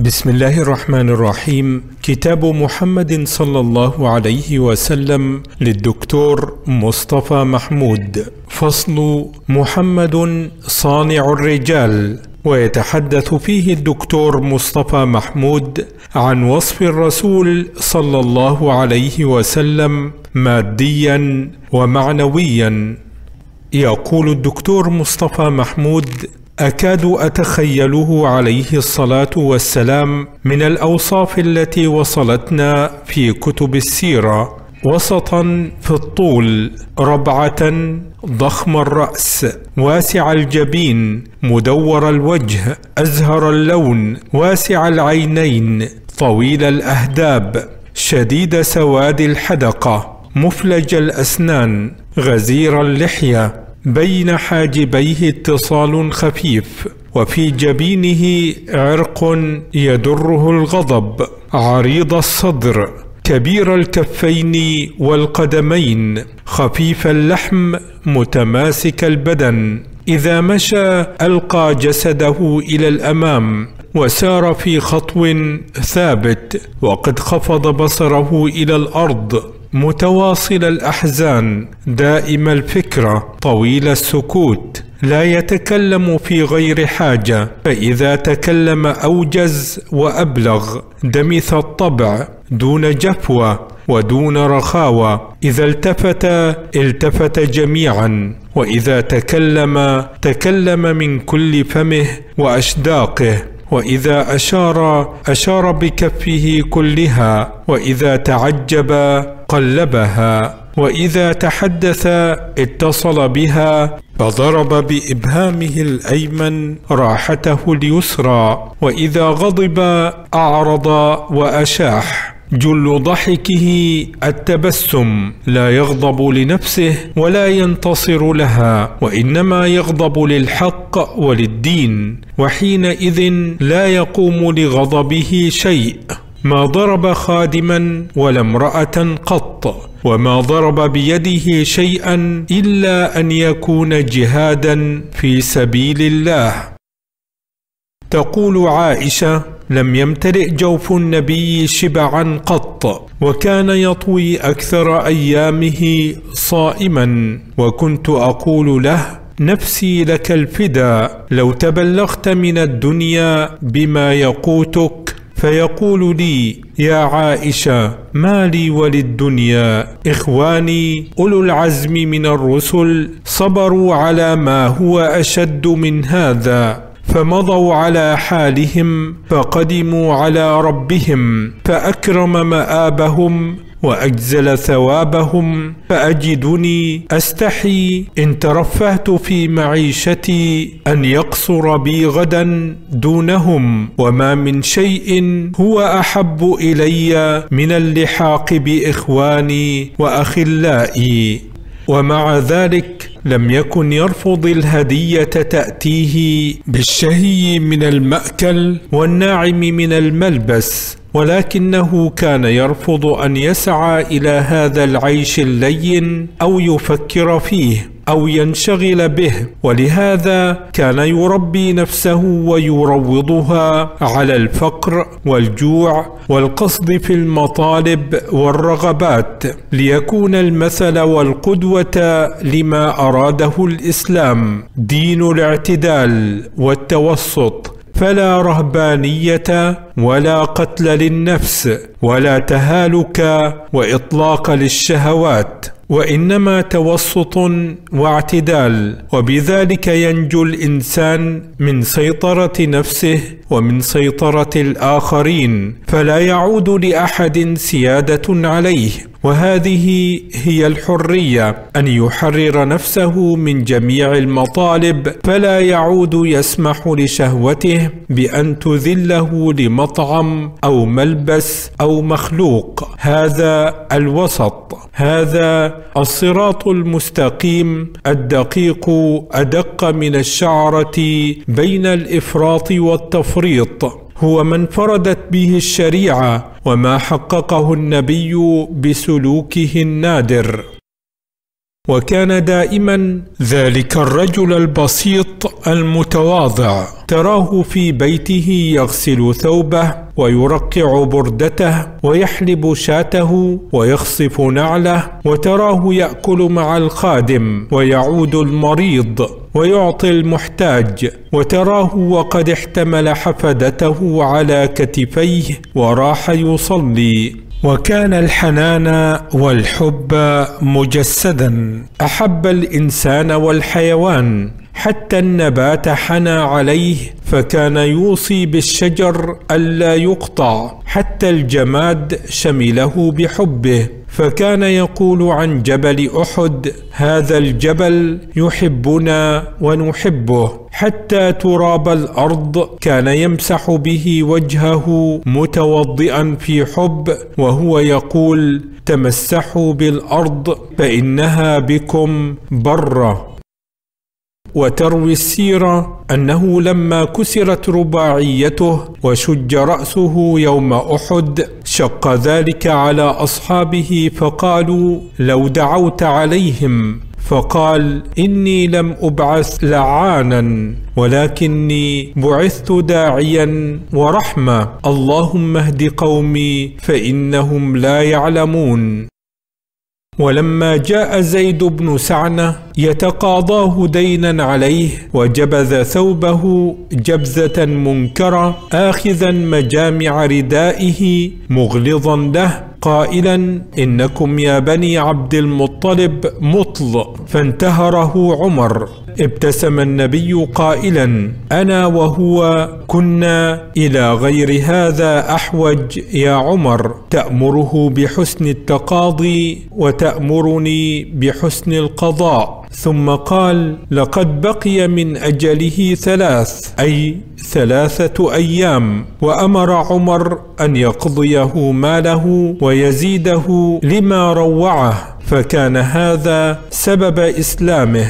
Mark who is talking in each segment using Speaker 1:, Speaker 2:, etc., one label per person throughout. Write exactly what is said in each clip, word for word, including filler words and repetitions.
Speaker 1: بسم الله الرحمن الرحيم. كتاب محمد صلى الله عليه وسلم للدكتور مصطفى محمود. فصل محمد صانع الرجال. ويتحدث فيه الدكتور مصطفى محمود عن وصف الرسول صلى الله عليه وسلم ماديا ومعنويا. يقول الدكتور مصطفى محمود: أكاد أتخيله عليه الصلاة والسلام من الأوصاف التي وصلتنا في كتب السيرة: وسطا في الطول، ربعة، ضخم الرأس، واسع الجبين، مدور الوجه، أزهر اللون، واسع العينين، طويل الأهداب، شديد سواد الحدقة، مفلج الأسنان، غزير اللحية، بين حاجبيه اتصال خفيف، وفي جبينه عرق يدره الغضب، عريض الصدر، كبير الكفين والقدمين، خفيف اللحم، متماسك البدن، إذا مشى ألقى جسده إلى الأمام وسار في خطو ثابت، وقد خفض بصره إلى الأرض، متواصل الأحزان، دائم الفكرة، طويل السكوت، لا يتكلم في غير حاجة، فإذا تكلم أوجز وأبلغ، دمث الطبع، دون جفوة ودون رخاوة، إذا التفت التفت جميعا، وإذا تكلم تكلم من كل فمه وأشداقه، وإذا أشار أشار بكفه كلها، وإذا تعجب قلبها، وإذا تحدث اتصل بها، فضرب بإبهامه الأيمن راحته اليسرى، وإذا غضب أعرض وأشاح. جل ضحكه التبسم، لا يغضب لنفسه ولا ينتصر لها، وإنما يغضب للحق وللدين، وحينئذ لا يقوم لغضبه شيء. ما ضرب خادما ولا امرأة قط، وما ضرب بيده شيئا إلا أن يكون جهادا في سبيل الله. تقول عائشة: لم يمتلئ جوف النبي شبعا قط، وكان يطوي أكثر أيامه صائما، وكنت أقول له: نفسي لك الفداء، لو تبلغت من الدنيا بما يقوتك. فيقول لي: يا عائشة، ما لي وللدنيا؟ إخواني أولو العزم من الرسل صبروا على ما هو أشد من هذا، فمضوا على حالهم، فقدموا على ربهم، فأكرم مآبهم وأجزل ثوابهم. فأجدني أستحي إن ترفهت في معيشتي أن يقصر بي غدا دونهم، وما من شيء هو أحب إلي من اللحاق بإخواني وأخلائي. ومع ذلك لم يكن يرفض الهدية تأتيه بالشهي من المأكل والناعم من الملبس، ولكنه كان يرفض أن يسعى إلى هذا العيش اللين أو يفكر فيه أو ينشغل به، ولهذا كان يربي نفسه ويروضها على الفقر والجوع والقصد في المطالب والرغبات، ليكون المثل والقدوة لما أراده الإسلام: دين الاعتدال والتوسط، فلا رهبانية ولا قتل للنفس ولا تهالك وإطلاق للشهوات، وإنما توسط واعتدال، وبذلك ينجو الإنسان من سيطرة نفسه ومن سيطرة الآخرين، فلا يعود لأحد سيادة عليه. وهذه هي الحرية، أن يحرر نفسه من جميع المطالب، فلا يعود يسمح لشهوته بأن تذله لمطعم أو ملبس أو مخلوق. هذا الوسط، هذا الصراط المستقيم الدقيق، أدق من الشعرة بين الإفراط والتفريط، هو من فردت به الشريعة وما حققه النبي بسلوكه النادر. وكان دائما ذلك الرجل البسيط المتواضع، تراه في بيته يغسل ثوبه ويرقع بردته ويحلب شاته ويخصف نعله، وتراه يأكل مع الخادم ويعود المريض ويعطي المحتاج، وتراه وقد احتمل حفدته على كتفيه وراح يصلي. وكان الحنان والحب مجسدا، أحب الإنسان والحيوان، حتى النبات حنى عليه، فكان يوصي بالشجر ألا يقطع، حتى الجماد شمله بحبه، فكان يقول عن جبل أحد: هذا الجبل يحبنا ونحبه، حتى تراب الأرض كان يمسح به وجهه متوضئا في حب، وهو يقول: تمسحوا بالأرض فإنها بكم برة. وتروي السيرة أنه لما كسرت رباعيته وشج رأسه يوم أحد شق ذلك على أصحابه، فقالوا: لو دعوت عليهم. فقال: إني لم أبعث لعانا، ولكني بعثت داعيا ورحمة، اللهم اهد قومي فإنهم لا يعلمون. ولما جاء زيد بن سعنة يتقاضاه دينا عليه، وجبذ ثوبه جبذة منكرة، آخذا مجامع ردائه مغلظا له، قائلا: إنكم يا بني عبد المطلب مطل. فانتهره عمر. ابتسم النبي قائلا: أنا وهو كنا إلى غير هذا أحوج يا عمر، تأمره بحسن التقاضي وتأمرني بحسن القضاء. ثم قال: لقد بقي من أجله ثلاث، أي ثلاثة أيام، وأمر عمر أن يقضيه ماله ويزيده لما روعه، فكان هذا سبب إسلامه.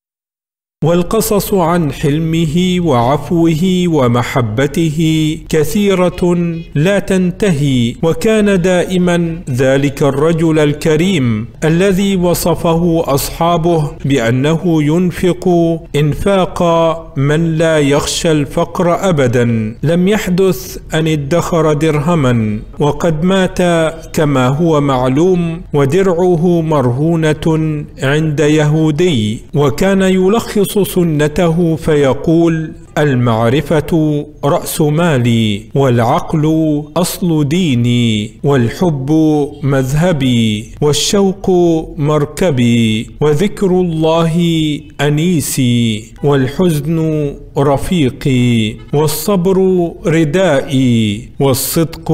Speaker 1: والقصص عن حلمه وعفوه ومحبته كثيرة لا تنتهي، وكان دائما ذلك الرجل الكريم الذي وصفه أصحابه بأنه ينفق إنفاق من لا يخشى الفقر أبدا، لم يحدث أن ادخر درهما، وقد مات كما هو معلوم ودرعه مرهونة عند يهودي. وكان يلخص سنته فيقول: المعرفة رأس مالي، والعقل أصل ديني، والحب مذهبي، والشوق مركبي، وذكر الله أنيسي، والحزن رفيقي، والصبر ردائي، والصدق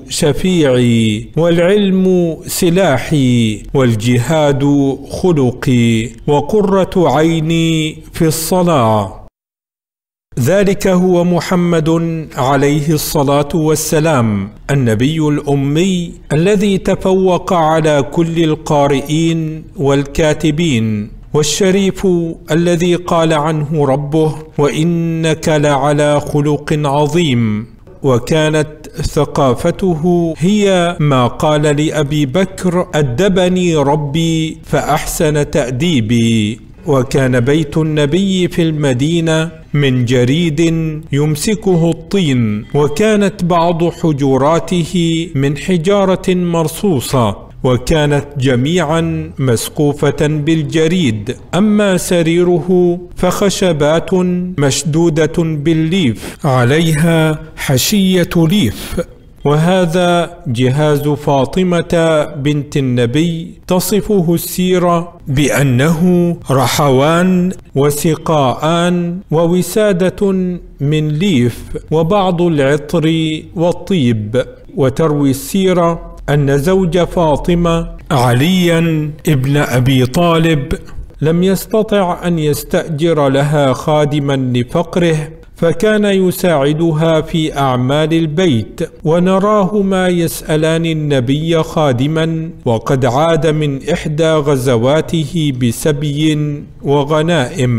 Speaker 1: شفيعي، والعلم سلاحي، والجهاد خلقي، وقرة عيني في الصلاة. ذلك هو محمد عليه الصلاة والسلام، النبي الأمي الذي تفوق على كل القارئين والكاتبين، والشريف الذي قال عنه ربه: وإنك لعلى خلق عظيم. وكانت ثقافته هي ما قال لأبي بكر: أدبني ربي فأحسن تأديبي. وكان بيت النبي في المدينة من جريد يمسكه الطين، وكانت بعض حجراته من حجارة مرصوصة، وكانت جميعا مسقوفة بالجريد. أما سريره فخشبات مشدودة بالليف عليها حشية ليف. وهذا جهاز فاطمة بنت النبي تصفه السيرة بأنه رحوان وسقاءان ووسادة من ليف وبعض العطر والطيب. وتروي السيرة أن زوج فاطمة عليا ابن أبي طالب لم يستطع أن يستأجر لها خادما لفقره، فكان يساعدها في أعمال البيت، ونراهما يسألان النبي خادما، وقد عاد من إحدى غزواته بسبي وغنائم،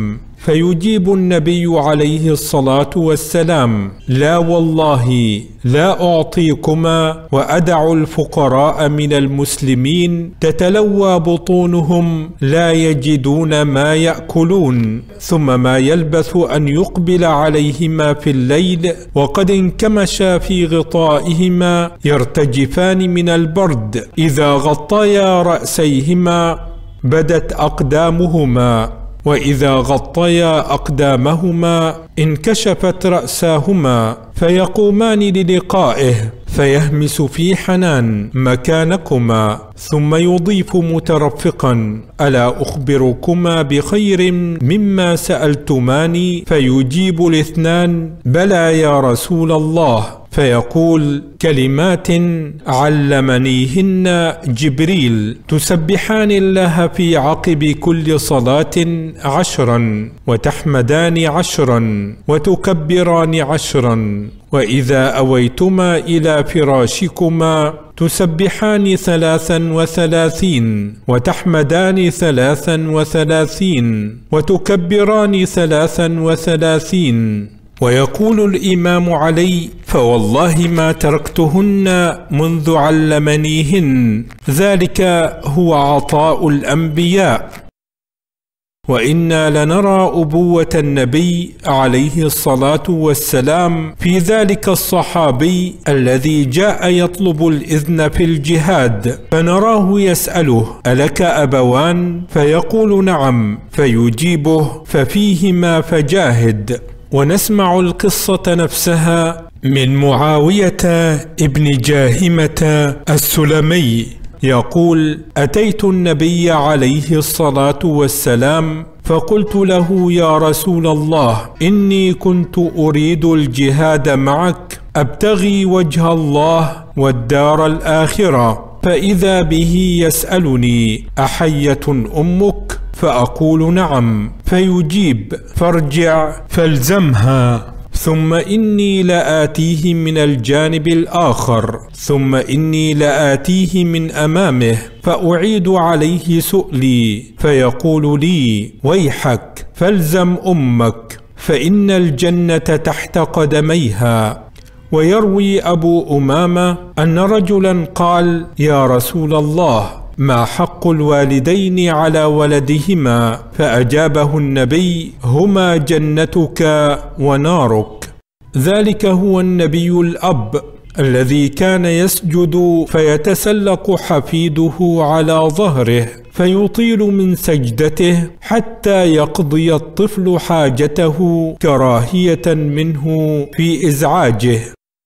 Speaker 1: فيجيب النبي عليه الصلاة والسلام: لا والله لا أعطيكما، وأدع الفقراء من المسلمين تتلوى بطونهم لا يجدون ما يأكلون، ثم ما يلبث أن يقبل عليهما في الليل وقد انكمشا في غطائهما يرتجفان من البرد، إذا غطيا رأسيهما بدت أقدامهما، وإذا غطيا أقدامهما انكشفت رأساهما، فيقومان للقائه فيهمس في حنان: مكانكما، ثم يضيف مترفقا: ألا أخبركما بخير مما سألتماني؟ فيجيب الاثنان: بلى يا رسول الله. فيقول: كلمات علمنيهن جبريل تسبحان الله في عقب كل صلاة عشرا، وتحمدان عشرا، وتكبران عشرا، وإذا أويتما إلى فراشكما تسبحان ثلاثا وثلاثين، وتحمدان ثلاثا وثلاثين، وتكبران ثلاثا وثلاثين. ويقول الإمام علي: فوالله ما تركتهن منذ علمنيهن، ذلك هو عطاء الأنبياء. وإنا لنرى أبوة النبي عليه الصلاة والسلام في ذلك الصحابي الذي جاء يطلب الإذن في الجهاد، فنراه يسأله: ألك أبوان؟ فيقول: نعم، فيجيبه: ففيهما فجاهد. ونسمع القصة نفسها من معاوية ابن جاهمة السلمي يقول: أتيت النبي عليه الصلاة والسلام فقلت له: يا رسول الله، إني كنت أريد الجهاد معك أبتغي وجه الله والدار الآخرة، فإذا به يسألني: أحية أمك؟ فأقول: نعم. فيجيب: فارجع فالزمها، ثم إني لآتيه من الجانب الآخر، ثم إني لآتيه من أمامه فأعيد عليه سؤلي، فيقول لي: ويحك، فالزم أمك، فإن الجنة تحت قدميها. ويروي أبو أمامة أن رجلا قال: يا رسول الله، ما حق الوالدين على ولدهما؟ فأجابه النبي: هما جنتك ونارك. ذلك هو النبي الأب الذي كان يسجد فيتسلق حفيده على ظهره فيطيل من سجدته حتى يقضي الطفل حاجته كراهية منه في إزعاجه.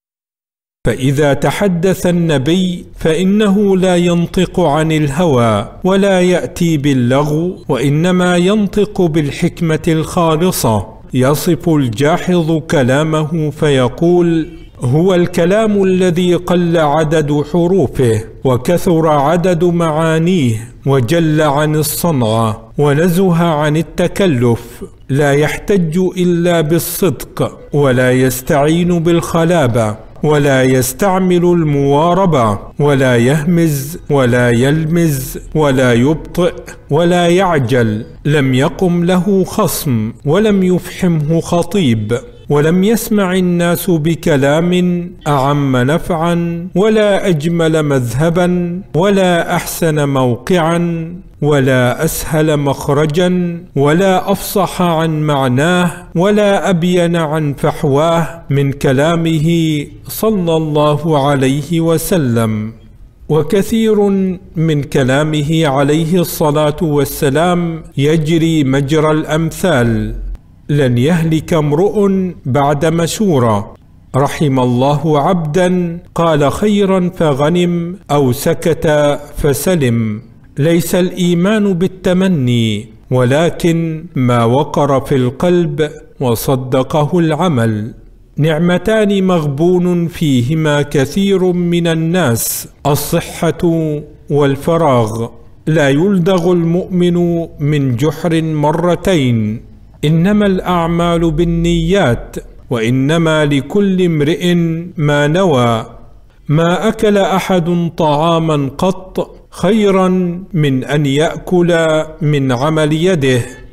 Speaker 1: فإذا تحدث النبي فإنه لا ينطق عن الهوى ولا يأتي باللغو، وإنما ينطق بالحكمة الخالصة. يصف الجاحظ كلامه فيقول: هو الكلام الذي قل عدد حروفه وكثر عدد معانيه وجل عن الصنعة ونزه عن التكلف، لا يحتج إلا بالصدق، ولا يستعين بالخلابة، ولا يستعمل المواربة، ولا يهمز ولا يلمز ولا يبطئ ولا يعجل. لم يقم له خصم ولم يفحمه خطيب، ولم يسمع الناس بكلام أعم نفعا ولا أجمل مذهبا ولا أحسن موقعا ولا أسهل مخرجا ولا أفصح عن معناه ولا أبين عن فحواه من كلامه صلى الله عليه وسلم. وكثير من كلامه عليه الصلاة والسلام يجري مجرى الأمثال. لن يهلك امرؤ بعد مشورة. رحم الله عبدا قال خيرا فغنم أو سكت فسلم. ليس الإيمان بالتمني، ولكن ما وقر في القلب وصدقه العمل. نعمتان مغبون فيهما كثير من الناس: الصحة والفراغ. لا يلدغ المؤمن من جحر مرتين. إنما الأعمال بالنيات، وإنما لكل امرئ ما نوى. ما أكل أحد طعاما قط خيرا من أن يأكل من عمل يده.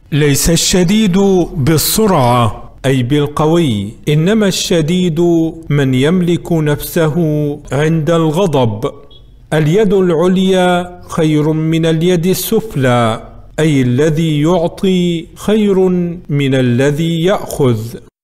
Speaker 1: ليس الشديد بالسرعة أي بالقوي، إنما الشديد من يملك نفسه عند الغضب. اليد العليا خير من اليد السفلى، أي الذي يعطي خير من الذي يأخذ.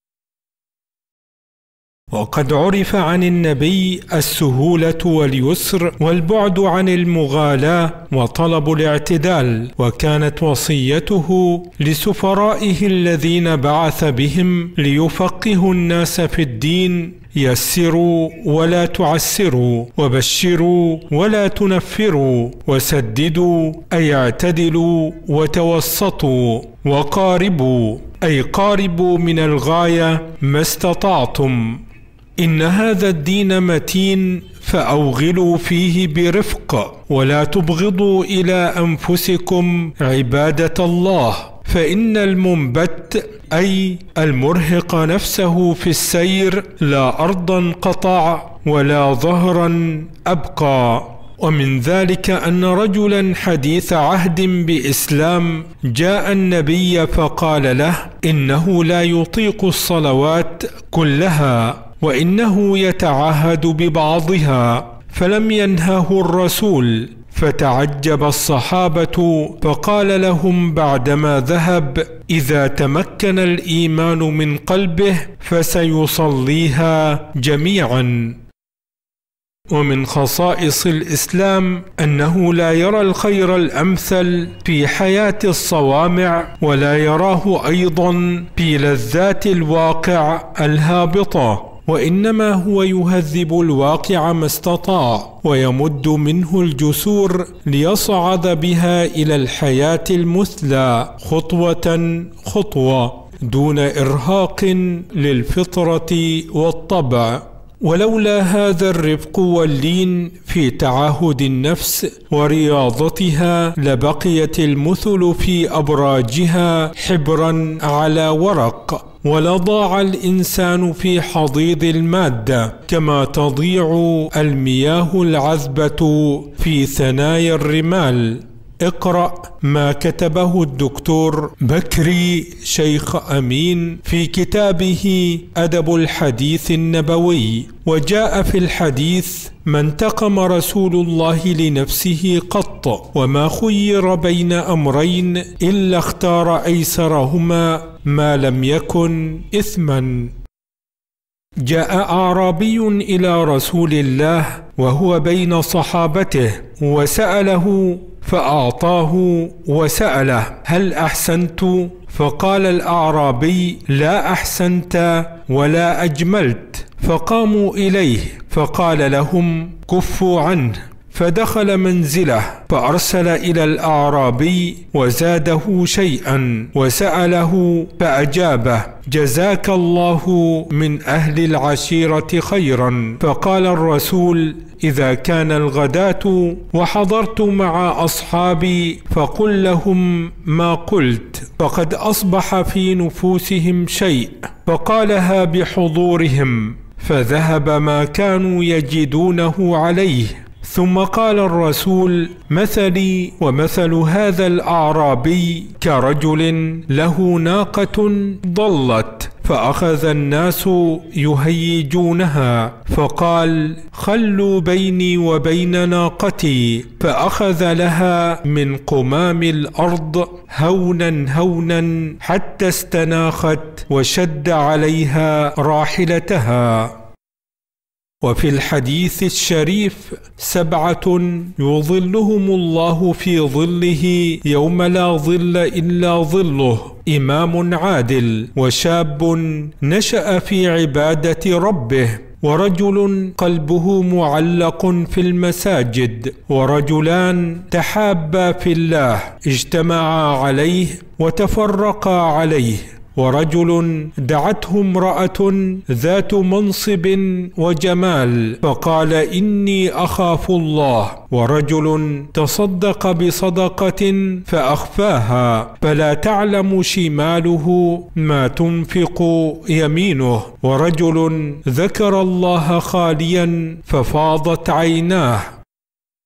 Speaker 1: وقد عرف عن النبي السهولة واليسر والبعد عن المغالاة وطلب الاعتدال، وكانت وصيته لسفرائه الذين بعث بهم ليفقهوا الناس في الدين: يسروا ولا تعسروا، وبشروا ولا تنفروا، وسددوا أي اعتدلوا، وتوسطوا، وقاربوا أي قاربوا من الغاية ما استطعتم. إن هذا الدين متين فأوغلوا فيه برفق، ولا تبغضوا إلى أنفسكم عبادة الله، فإن المنبت أي المرهق نفسه في السير لا أرضا قطع ولا ظهرا أبقى. ومن ذلك أن رجلا حديث عهد بإسلام جاء النبي فقال له إنه لا يطيق الصلوات كلها، وإنه يتعهد ببعضها، فلم ينهه الرسول. فتعجب الصحابة فقال لهم بعدما ذهب: إذا تمكن الإيمان من قلبه فسيصليها جميعا. ومن خصائص الإسلام أنه لا يرى الخير الأمثل في حياة الصوامع، ولا يراه أيضا في لذات الواقع الهابطة، وإنما هو يهذب الواقع ما استطاع، ويمد منه الجسور ليصعد بها إلى الحياة المثلى خطوة خطوة دون إرهاق للفطرة والطبع. ولولا هذا الرفق واللين في تعاهد النفس ورياضتها لبقيت المثل في أبراجها حبرا على ورق، ولضاع الإنسان في حضيض المادة كما تضيع المياه العذبة في ثنايا الرمال. اقرأ ما كتبه الدكتور بكري شيخ أمين في كتابه أدب الحديث النبوي. وجاء في الحديث: ما انتقم رسول الله لنفسه قط، وما خير بين أمرين إلا اختار أيسرهما ما لم يكن إثما. جاء أعرابي إلى رسول الله وهو بين صحابته وسأله فأعطاه، وسأله: هل أحسنت؟ فقال الأعرابي: لا أحسنت ولا أجملت. فقاموا إليه فقال لهم: كفوا عنه. فدخل منزله فأرسل إلى الأعرابي وزاده شيئا وسأله فأجابه: جزاك الله من أهل العشيرة خيرا. فقال الرسول: إذا كان الغداة وحضرت مع أصحابي فقل لهم ما قلت، فقد أصبح في نفوسهم شيء. فقالها بحضورهم، فذهب ما كانوا يجدونه عليه. ثم قال الرسول: مثلي ومثل هذا الأعرابي كرجل له ناقة ضلت، فأخذ الناس يهيجونها، فقال: خلوا بيني وبين ناقتي. فأخذ لها من قمام الأرض هونا هونا حتى استناخت وشد عليها راحلتها. وفي الحديث الشريف: سبعة يظلهم الله في ظله يوم لا ظل إلا ظله: إمام عادل، وشاب نشأ في عبادة ربه، ورجل قلبه معلق في المساجد، ورجلان تحابا في الله اجتمعا عليه وتفرقا عليه، ورجل دعته امرأة ذات منصب وجمال فقال: إني أخاف الله، ورجل تصدق بصدقة فأخفاها فلا تعلم شماله ما تنفق يمينه، ورجل ذكر الله خاليا ففاضت عيناه.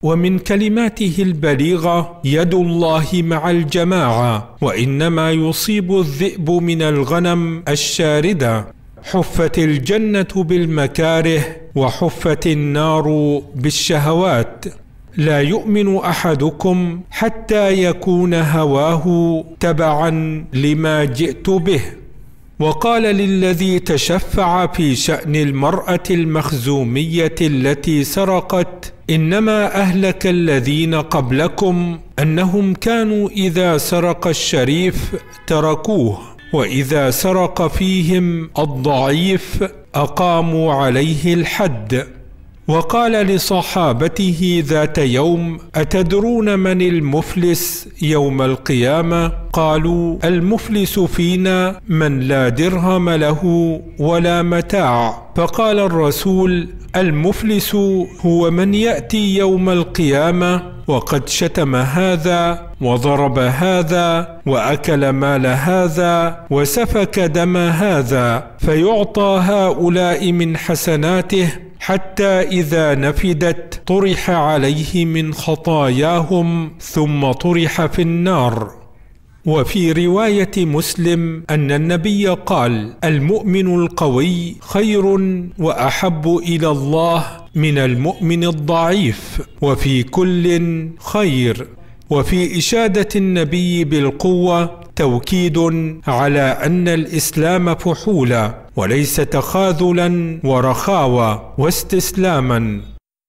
Speaker 1: ومن كلماته البليغة: يد الله مع الجماعة، وإنما يصيب الذئب من الغنم الشاردة. حفت الجنة بالمكاره، وحفت النار بالشهوات. لا يؤمن أحدكم حتى يكون هواه تبعا لما جئت به. وقال للذي تشفع في شأن المرأة المخزومية التي سرقت: إنما أهلك الذين قبلكم أنهم كانوا إذا سرق الشريف تركوه، وإذا سرق فيهم الضعيف أقاموا عليه الحد. وقال لصحابته ذات يوم: أتدرون من المفلس يوم القيامة؟ قالوا: المفلس فينا من لا درهم له ولا متاع. فقال الرسول: المفلس هو من يأتي يوم القيامة وقد شتم هذا وضرب هذا وأكل مال هذا وسفك دم هذا، فيعطى هؤلاء من حسناته حتى إذا نفدت طرح عليه من خطاياهم ثم طرح في النار. وفي رواية مسلم أن النبي قال: المؤمن القوي خير وأحب إلى الله من المؤمن الضعيف، وفي كل خير. وفي إشادة النبي بالقوة توكيد على أن الإسلام فحولة وليس تخاذلا ورخاوة واستسلاما.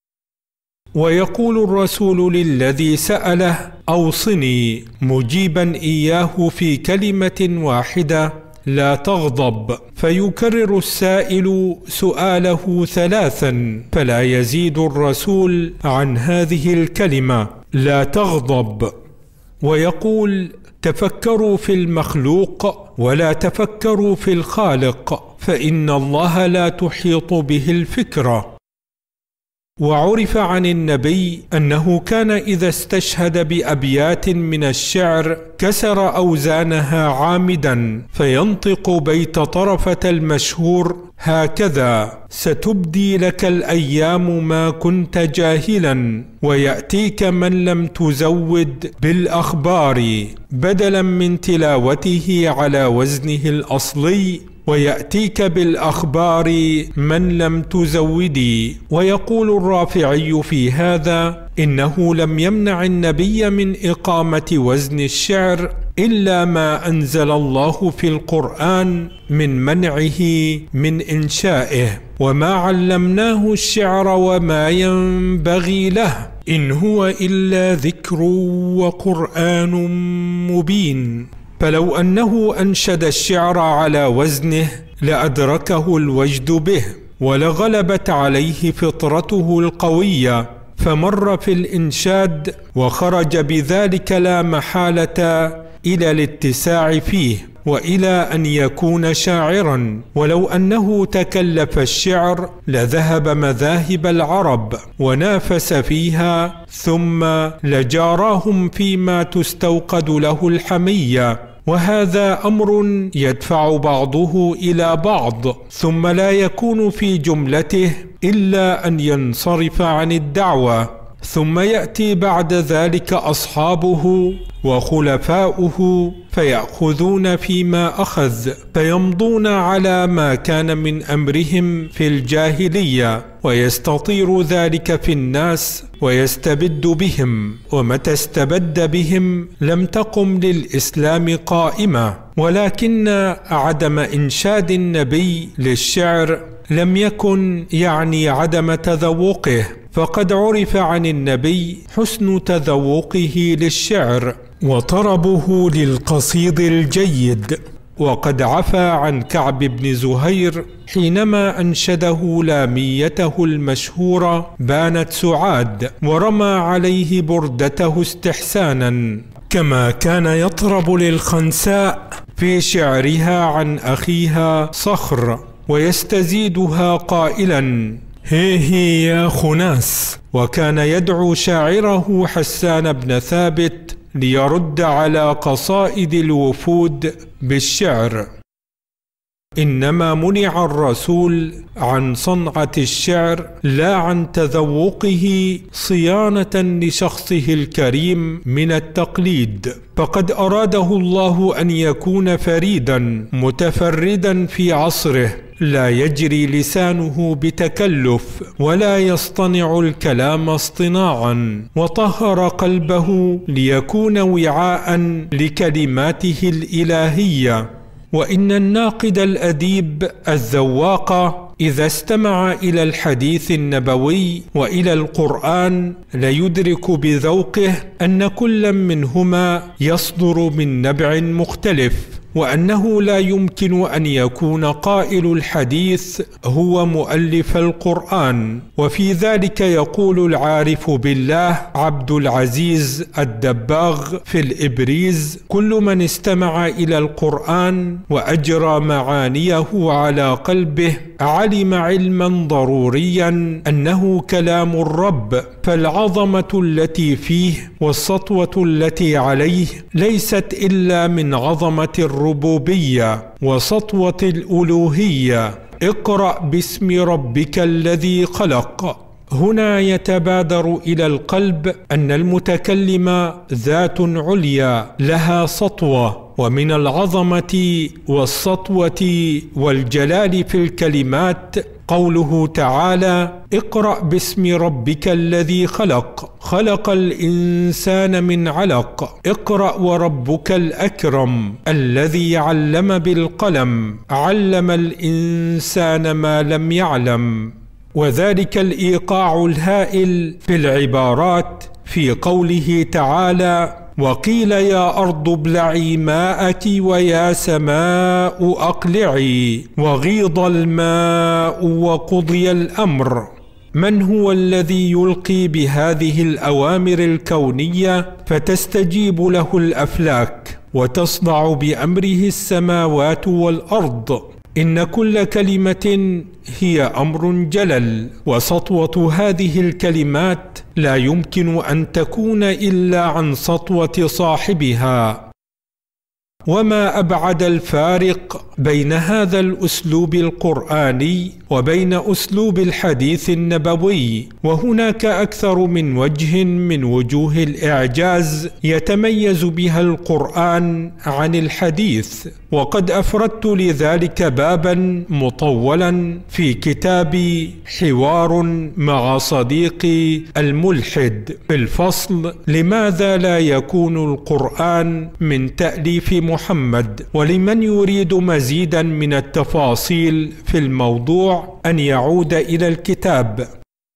Speaker 1: ويقول الرسول للذي سأله: أوصني، مجيبا إياه في كلمة واحدة: لا تغضب. فيكرر السائل سؤاله ثلاثا فلا يزيد الرسول عن هذه الكلمة: لا تغضب. ويقول: تفكروا في المخلوق ولا تفكروا في الخالق، فإن الله لا تحيط به الفكرة. وعرف عن النبي أنه كان إذا استشهد بأبيات من الشعر كسر أوزانها عامدا، فينطق بيت طرفة المشهور هكذا: ستبدي لك الأيام ما كنت جاهلا، ويأتيك من لم تزود بالأخبار، بدلا من تلاوته على وزنه الأصلي: ويأتيك بالأخبار من لم تزودي. ويقول الرافعي في هذا: إنه لم يمنع النبي من إقامة وزن الشعر إلا ما أنزل الله في القرآن من منعه من إنشائه: وما علمناه الشعر وما ينبغي له، إن هو إلا ذكر وقرآن مبين. فلو أنه أنشد الشعر على وزنه لأدركه الوجد به، ولغلبت عليه فطرته القوية، فمر في الإنشاد وخرج بذلك لا محالة إلى الاتساع فيه وإلى أن يكون شاعرا. ولو أنه تكلف الشعر لذهب مذاهب العرب ونافس فيها، ثم لجاراهم فيما تستوقد له الحمية، وهذا أمر يدفع بعضه إلى بعض، ثم لا يكون في جملته إلا أن ينصرف عن الدعوة، ثم يأتي بعد ذلك أصحابه وخلفاؤه فيأخذون فيما أخذ، فيمضون على ما كان من أمرهم في الجاهلية، ويستطير ذلك في الناس ويستبد بهم. ومتى استبد بهم لم تقم للإسلام قائمة. ولكن عدم إنشاد النبي للشعر لم يكن يعني عدم تذوقه، فقد عرف عن النبي حسن تذوقه للشعر وطربه للقصيد الجيد. وقد عفى عن كعب بن زهير حينما أنشده لاميته المشهورة بانت سعاد، ورمى عليه بردته استحسانا، كما كان يطرب للخنساء في شعرها عن أخيها صخر ويستزيدها قائلا: هي هي يا خناس. وكان يدعو شاعره حسان بن ثابت ليرد على قصائد الوفود بالشعر. إنما منع الرسول عن صنعة الشعر لا عن تذوقه صيانة لشخصه الكريم من التقليد، فقد أراده الله أن يكون فريدا متفردا في عصره، لا يجري لسانه بتكلف ولا يصطنع الكلام اصطناعا، وطهر قلبه ليكون وعاء لكلماته الإلهية. وإن الناقد الأديب الذواق إذا استمع إلى الحديث النبوي وإلى القرآن ليدرك بذوقه أن كل منهما يصدر من نبع مختلف، وأنه لا يمكن أن يكون قائل الحديث هو مؤلف القرآن. وفي ذلك يقول العارف بالله عبد العزيز الدباغ في الإبريز: كل من استمع إلى القرآن وأجرى معانيه على قلبه علم علما ضروريا أنه كلام الرب، فالعظمة التي فيه والسطوة التي عليه ليست إلا من عظمة الربوبية وسطوة الألوهية. اقرأ باسم ربك الذي خلق. هنا يتبادر إلى القلب أن المتكلم ذات عليا لها سطوة، ومن العظمة والسطوة والجلال في الكلمات قوله تعالى: اقرأ باسم ربك الذي خلق، خلق الإنسان من علق، اقرأ وربك الأكرم الذي علم بالقلم، علم الإنسان ما لم يعلم. وذلك الإيقاع الهائل في العبارات في قوله تعالى: وقيل يا أرض ابلعي ماءك ويا سماء أقلعي، وغيض الماء وقضي الأمر. من هو الذي يلقي بهذه الأوامر الكونية فتستجيب له الأفلاك وتصدع بأمره السماوات والأرض؟ إن كل كلمة هي أمر جلل، وسطوة هذه الكلمات لا يمكن أن تكون إلا عن سطوة صاحبها. وما أبعد الفارق بين هذا الأسلوب القرآني وبين أسلوب الحديث النبوي، وهناك أكثر من وجه من وجوه الإعجاز يتميز بها القرآن عن الحديث، وقد أفردت لذلك بابا مطولا في كتابي حوار مع صديقي الملحد في الفصل لماذا لا يكون القرآن من تأليف محمد. ولمن يريد مزيدا من التفاصيل في الموضوع أن يعود إلى الكتاب.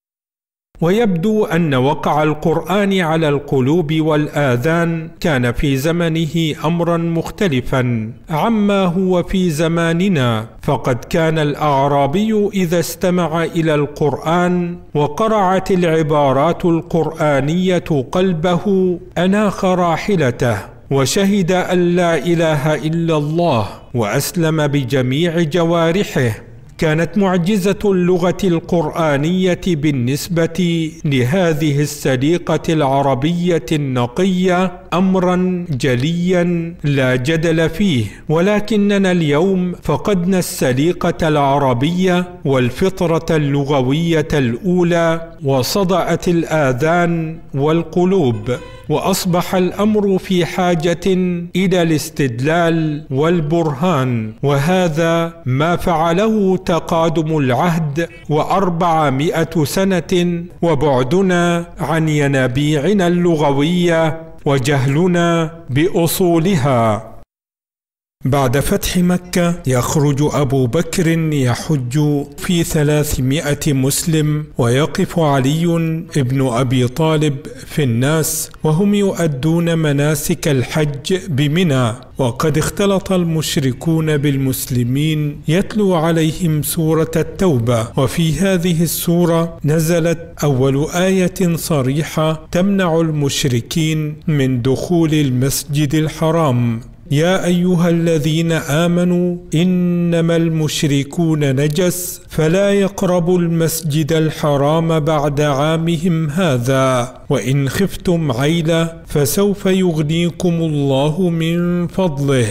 Speaker 1: ويبدو أن وقع القرآن على القلوب والآذان كان في زمنه أمرا مختلفا عما هو في زماننا، فقد كان الأعرابي إذا استمع إلى القرآن وقرعت العبارات القرآنية قلبه أناخ راحلته وشهد أن لا إله إلا الله وأسلم بجميع جوارحه. كانت معجزة اللغة القرآنية بالنسبة لهذه السليقة العربية النقية أمرا جليا لا جدل فيه، ولكننا اليوم فقدنا السليقة العربية والفطرة اللغوية الأولى، وصدأت الآذان والقلوب، وأصبح الأمر في حاجة إلى الاستدلال والبرهان، وهذا ما فعله تقادم العهد وأربعمائة سنة وبعدنا عن ينابيعنا اللغوية وجهلنا بأصولها. بعد فتح مكة يخرج أبو بكر يحج في ثلاثمائة مسلم، ويقف علي ابن أبي طالب في الناس وهم يؤدون مناسك الحج بمنى، وقد اختلط المشركون بالمسلمين. يتلو عليهم سورة التوبة، وفي هذه السورة نزلت أول آية صريحة تمنع المشركين من دخول المسجد الحرام: يا أيها الذين آمنوا إنما المشركون نجس فلا يقربوا المسجد الحرام بعد عامهم هذا، وإن خفتم عيلة فسوف يغنيكم الله من فضله.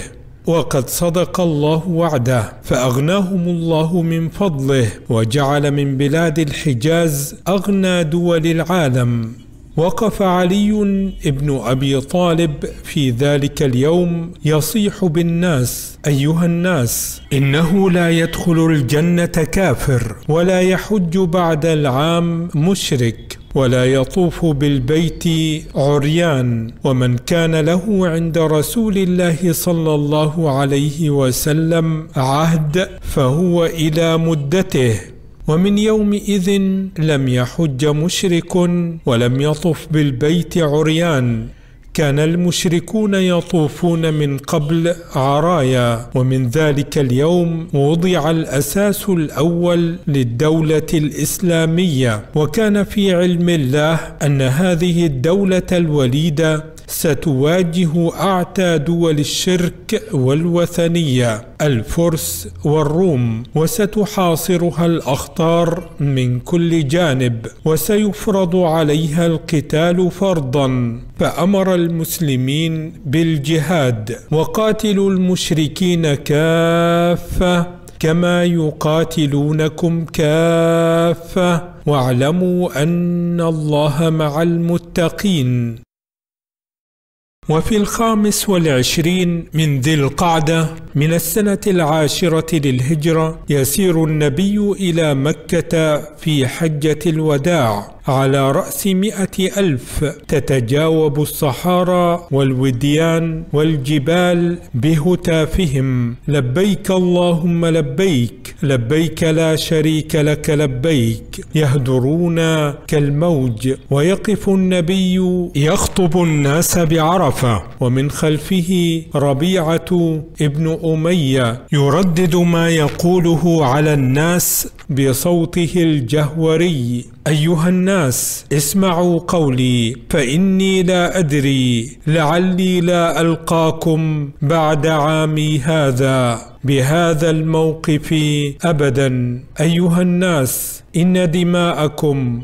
Speaker 1: وقد صدق الله وعده، فأغناهم الله من فضله وجعل من بلاد الحجاز أغنى دول العالم. وقف علي ابن أبي طالب في ذلك اليوم يصيح بالناس: أيها الناس، إنه لا يدخل الجنة كافر، ولا يحج بعد العام مشرك، ولا يطوف بالبيت عريان، ومن كان له عند رسول الله صلى الله عليه وسلم عهد فهو إلى مدته، ومن يومئذ لم يحج مشرك ولم يطف بالبيت عريان. كان المشركون يطوفون من قبل عرايا، ومن ذلك اليوم وضع الأساس الأول للدولة الإسلامية، وكان في علم الله أن هذه الدولة الوليدة ستواجه أعتى دول الشرك والوثنية الفرس والروم، وستحاصرها الأخطار من كل جانب، وسيفرض عليها القتال فرضا. فأمر المسلمين بالجهاد: وقاتلوا المشركين كافة كما يقاتلونكم كافة، واعلموا أن الله مع المتقين. وفي الخامس والعشرين من ذي القعدة من السنة العاشرة للهجرة يسير النبي إلى مكة في حجة الوداع على رأس مئة ألف، تتجاوب الصحارى والوديان والجبال بهتافهم: لبيك اللهم لبيك، لبيك لا شريك لك لبيك، يهدرون كالموج. ويقف النبي يخطب الناس بعرفة، ومن خلفه ربيعة ابن أمية يردد ما يقوله على الناس بصوته الجهوري: أيها الناس، اسمعوا قولي، فإني لا أدري، لعلي لا ألقاكم بعد عامي هذا بهذا الموقف أبدا. أيها الناس، إن دماءكم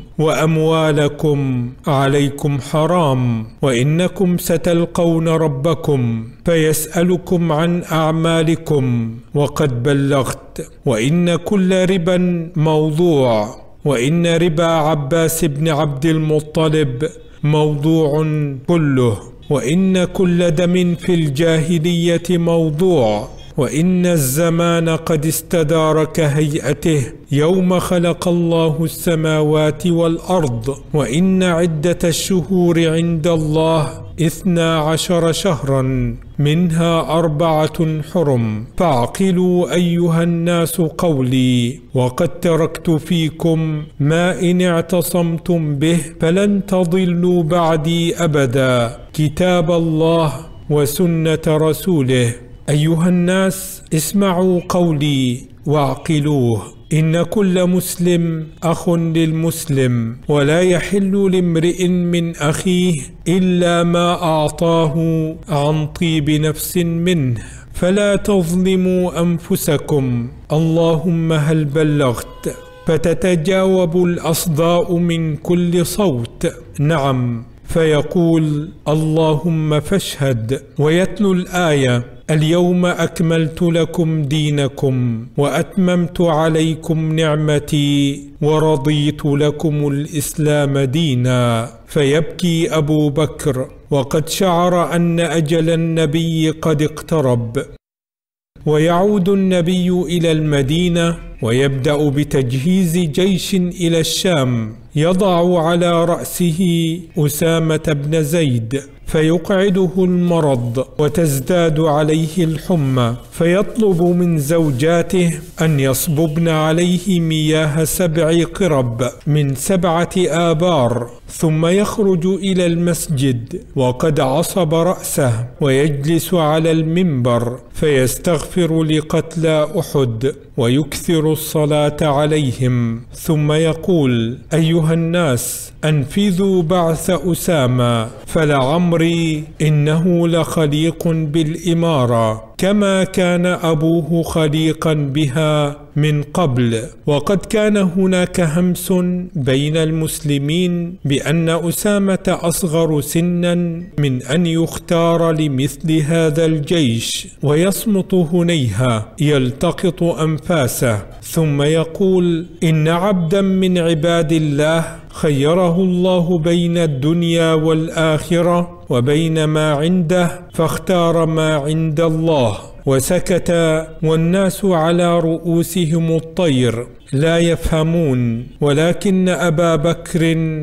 Speaker 1: وأموالكم عليكم حرام، وإنكم ستلقون ربكم فيسألكم عن أعمالكم، وقد بلغت، وإن كل ربا موضوع، وإن ربا عباس بن عبد المطلب موضوع كله، وإن كل دم في الجاهلية موضوع، وإن الزمان قد استدار كهيئته يوم خلق الله السماوات والأرض، وإن عدة الشهور عند الله اثنا عشر شهرا منها أربعة حرم، فاعقلوا أيها الناس قولي، وقد تركت فيكم ما إن اعتصمتم به فلن تضلوا بعدي أبدا، كتاب الله وسنة رسوله. أيها الناس، اسمعوا قولي واعقلوه، إن كل مسلم أخ للمسلم، ولا يحل لامرئ من أخيه إلا ما أعطاه عن طيب نفس منه، فلا تظلموا أنفسكم. اللهم هل بلغت؟ فتتجاوب الأصداء من كل صوت: نعم. فيقول: اللهم فاشهد، ويتلو الآية: اليوم أكملت لكم دينكم وأتممت عليكم نعمتي ورضيت لكم الإسلام دينا. فيبكي أبو بكر وقد شعر أن أجل النبي قد اقترب. ويعود النبي إلى المدينة ويبدأ بتجهيز جيش إلى الشام يضع على رأسه أسامة بن زيد، فيقعده المرض وتزداد عليه الحمى، فيطلب من زوجاته أن يصببن عليه مياه سبع قرب من سبعة آبار، ثم يخرج إلى المسجد وقد عصب رأسه ويجلس على المنبر فيستغفر لقتلى أحد ويكثر الصلاة عليهم، ثم يقول: أيها الناس، أنفذوا بعث أسامة، فلعمري إنه لخليق بالإمارة كما كان أبوه خليقا بها من قبل. وقد كان هناك همس بين المسلمين بأن أسامة أصغر سنا من أن يختار لمثل هذا الجيش، ويصمت هنيهة يلتقط أنفاسه ثم يقول: إن عبدا من عباد الله خيره الله بين الدنيا والآخرة وبين ما عنده فاختار ما عند الله. وسكت والناس على رؤوسهم الطير لا يفهمون، ولكن أبا بكر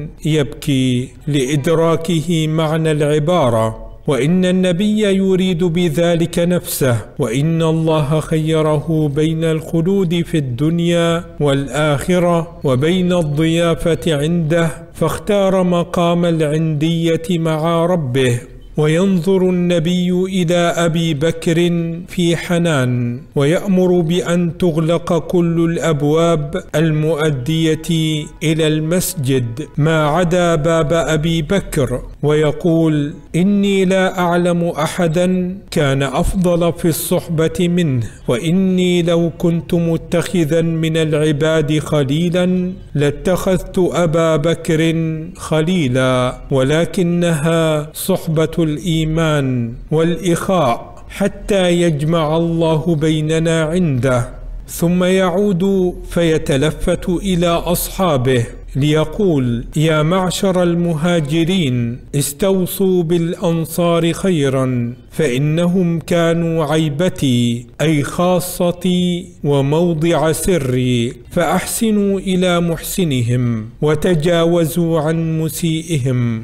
Speaker 1: يبكي لإدراكه معنى العبارة، وإن النبي يريد بذلك نفسه، وإن الله خيره بين الخلود في الدنيا والآخرة وبين الضيافة عنده فاختار مقام العندية مع ربه. وينظر النبي إلى أبي بكر في حنان، ويأمر بأن تغلق كل الأبواب المؤدية إلى المسجد ما عدا باب أبي بكر، ويقول: إني لا أعلم أحدا كان أفضل في الصحبة منه، وإني لو كنت متخذا من العباد خليلا لاتخذت أبا بكر خليلا، ولكنها صحبة الإيمان والإخاء حتى يجمع الله بيننا عنده. ثم يعود فيتلفت إلى أصحابه ليقول: يا معشر المهاجرين استوصوا بالأنصار خيرا، فإنهم كانوا عيبتي أي خاصتي وموضع سري، فأحسنوا إلى محسنهم وتجاوزوا عن مسيئهم.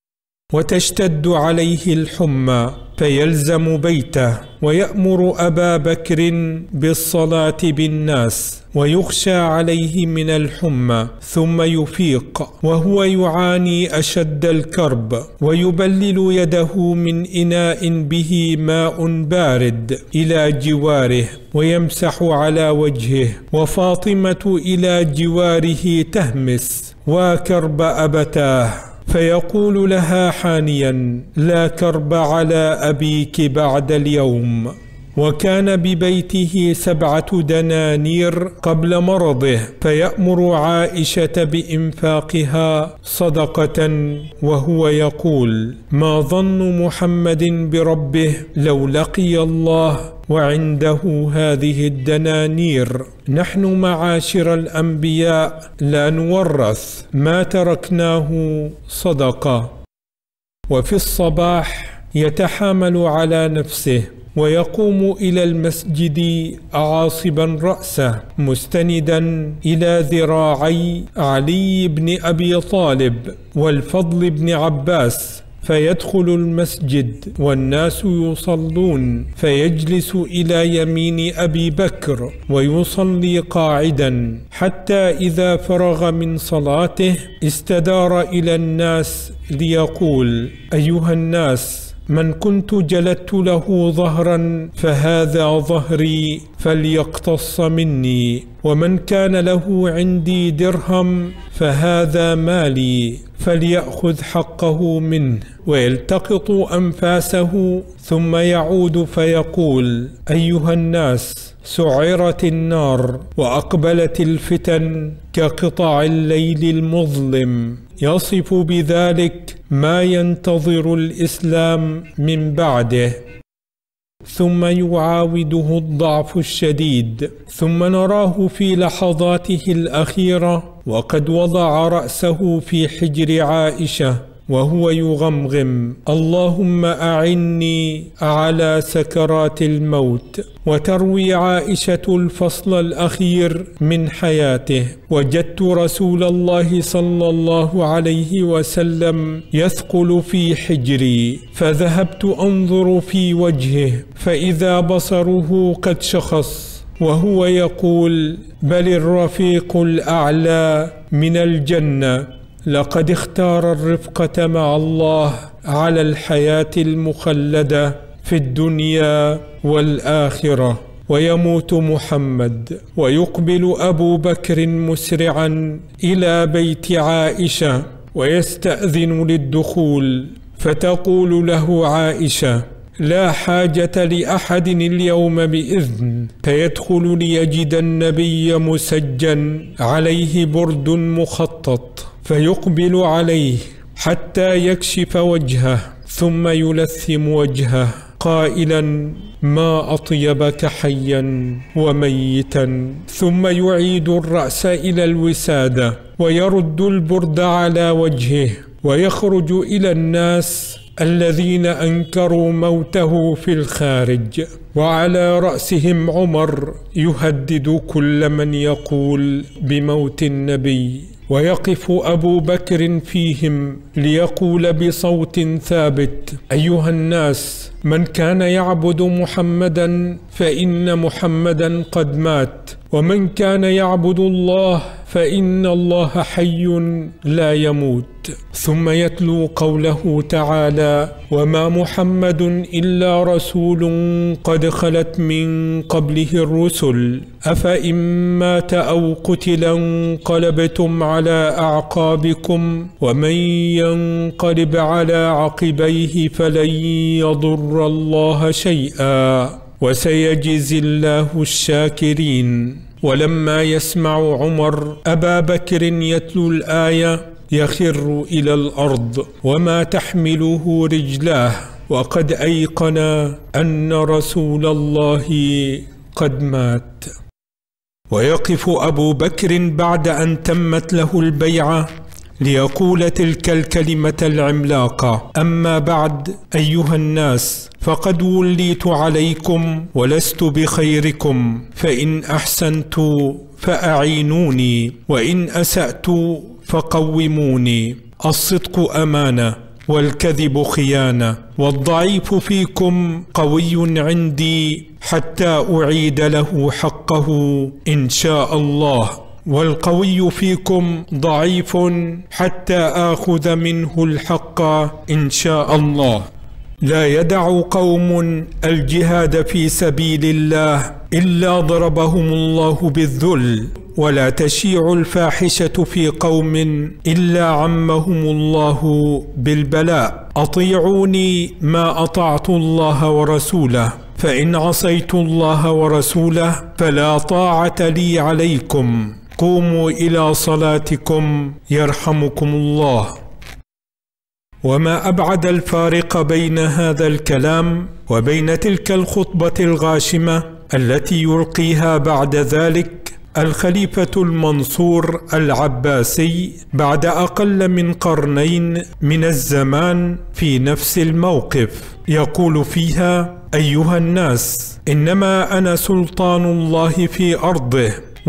Speaker 1: وتشتد عليه الحمى فيلزم بيته، ويأمر أبا بكر بالصلاة بالناس، ويخشى عليه من الحمى ثم يفيق وهو يعاني أشد الكرب، ويبلل يده من إناء به ماء بارد إلى جواره ويمسح على وجهه، وفاطمة إلى جواره تهمس: وكرب أبتاه، فيقول لها حانيا: لا كرب على أبيك بعد اليوم. وكان ببيته سبعة دنانير قبل مرضه، فيأمر عائشة بإنفاقها صدقة، وهو يقول: ما ظن محمد بربه لو لقي الله وعنده هذه الدنانير؟ نحن معاشر الأنبياء لا نورث، ما تركناه صدقة. وفي الصباح يتحامل على نفسه ويقوم إلى المسجد عاصبا رأسه مستندا إلى ذراعي علي بن أبي طالب والفضل بن عباس، فيدخل المسجد والناس يصلون، فيجلس إلى يمين أبي بكر ويصلي قاعدا، حتى إذا فرغ من صلاته استدار إلى الناس ليقول: أيها الناس، من كنت جلدت له ظهرا فهذا ظهري فليقتص مني، ومن كان له عندي درهم فهذا مالي فليأخذ حقه منه. ويلتقط أنفاسه ثم يعود فيقول: أيها الناس، سعرت النار وأقبلت الفتن كقطع الليل المظلم. يصف بذلك ما ينتظر الإسلام من بعده. ثم يعاوده الضعف الشديد، ثم نراه في لحظاته الأخيرة وقد وضع رأسه في حجر عائشة وهو يغمغم: اللهم أعني على سكرات الموت. وتروي عائشة الفصل الأخير من حياته: وجدت رسول الله صلى الله عليه وسلم يثقل في حجري، فذهبت أنظر في وجهه فإذا بصره قد شخص وهو يقول: بل الرفيق الأعلى من الجنة، لقد اختار الرفقة مع الله على الحياة المخلدة في الدنيا والآخرة. ويموت محمد، ويقبل أبو بكر مسرعا إلى بيت عائشة ويستأذن للدخول، فتقول له عائشة: لا حاجة لأحد اليوم بإذن، فيدخل ليجد النبي مسجا عليه برد مخطط، فيقبل عليه حتى يكشف وجهه ثم يلثم وجهه قائلا: ما أطيبك حيا وميتا، ثم يعيد الرأس إلى الوسادة ويرد البرد على وجهه، ويخرج إلى الناس الذين أنكروا موته في الخارج، وعلى رأسهم عمر يهدد كل من يقول بموت النبي، ويقف أبو بكر فيهم ليقول بصوت ثابت: أيها الناس، من كان يعبد محمدا فإن محمدا قد مات، ومن كان يعبد الله فإن الله حي لا يموت. ثم يتلو قوله تعالى: وما محمد إلا رسول قد خلت من قبله الرسل أفإن مات أو قتل انقلبتم على أعقابكم ومن ينقلب على عقبيه فلن يضر الله شيئا وسيجزي الله الشاكرين. ولما يسمع عمر أبا بكر يتلو الآية يخر إلى الأرض وما تحمله رجلاه، وقد أيقن أن رسول الله قد مات. ويقف أبو بكر بعد أن تمت له البيعة ليقول تلك الكلمة العملاقة: أما بعد أيها الناس، فقد وليت عليكم ولست بخيركم، فإن أحسنت فأعينوني وإن أسأت فقوموني. الصدق أمانة والكذب خيانة، والضعيف فيكم قوي عندي حتى أعيد له حقه إن شاء الله، والقوي فيكم ضعيف حتى آخذ منه الحق إن شاء الله. لا يدع قوم الجهاد في سبيل الله إلا ضربهم الله بالذل، ولا تشيع الفاحشة في قوم إلا عمهم الله بالبلاء. أطيعوني ما أطعت الله ورسوله، فإن عصيت الله ورسوله فلا طاعة لي عليكم. قوموا إلى صلاتكم يرحمكم الله. وما أبعد الفارق بين هذا الكلام وبين تلك الخطبة الغاشمة التي يلقيها بعد ذلك الخليفة المنصور العباسي بعد أقل من قرنين من الزمان في نفس الموقف، يقول فيها: أيها الناس، إنما أنا سلطان الله في أرضه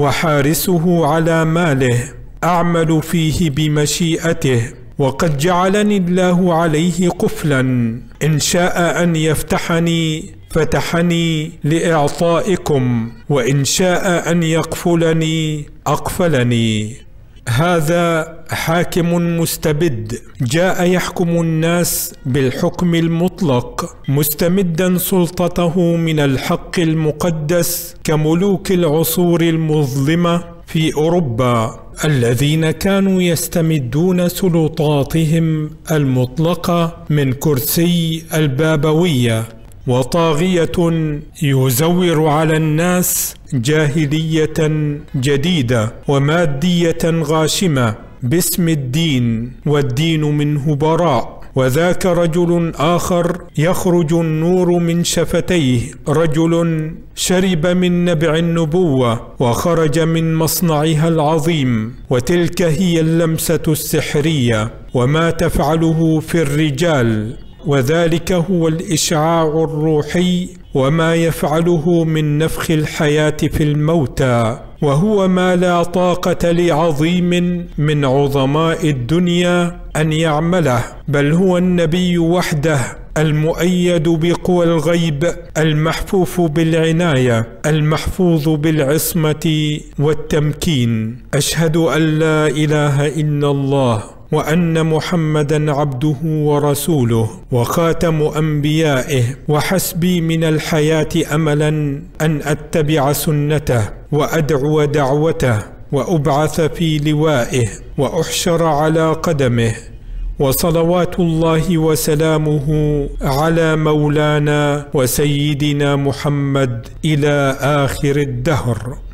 Speaker 1: وحارسه على ماله، أعمل فيه بمشيئته، وقد جعلني الله عليه قفلا، إن شاء أن يفتحني فتحني لإعطائكم، وإن شاء أن يقفلني أقفلني. هذا حاكم مستبد جاء يحكم الناس بالحكم المطلق، مستمدا سلطته من الحق المقدس كملوك العصور المظلمة في أوروبا، الذين كانوا يستمدون سلطاتهم المطلقة من كرسي البابوية، وطاغية يزور على الناس جاهلية جديدة ومادية غاشمة باسم الدين، والدين منه براء. وذاك رجل آخر يخرج النور من شفتيه، رجل شرب من نبع النبوة وخرج من مصنعها العظيم، وتلك هي اللمسة السحرية وما تفعله في الرجال، وذلك هو الإشعاع الروحي وما يفعله من نفخ الحياة في الموتى، وهو ما لا طاقة لعظيم من عظماء الدنيا أن يعمله، بل هو النبي وحده المؤيد بقوى الغيب، المحفوف بالعناية، المحفوظ بالعصمة والتمكين. أشهد أن لا إله إلا الله وأن محمدا عبده ورسوله وخاتم أنبيائه، وحسبي من الحياة أملا أن أتبع سنته وأدعو دعوته وأبعث في لوائه وأحشر على قدمه وصلوات الله وسلامه على مولانا وسيدنا محمد إلى آخر الدهر.